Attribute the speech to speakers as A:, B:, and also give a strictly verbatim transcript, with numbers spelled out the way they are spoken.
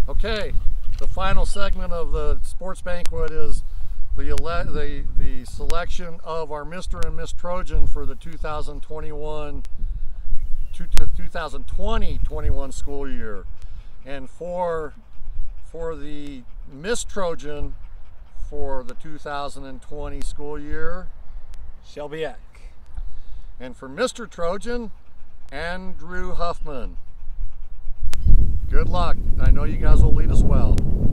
A: Okay, the final segment of the sports banquet is the, ele the, the selection of our Mister and Miss Trojan for the two thousand twenty-one to two thousand twenty twenty-one school year. And for, for the Miss Trojan for the two thousand twenty school year,
B: Shelby Eck.
A: And for Mister Trojan, Andrew Huffman. Good luck. I know you guys will lead us well.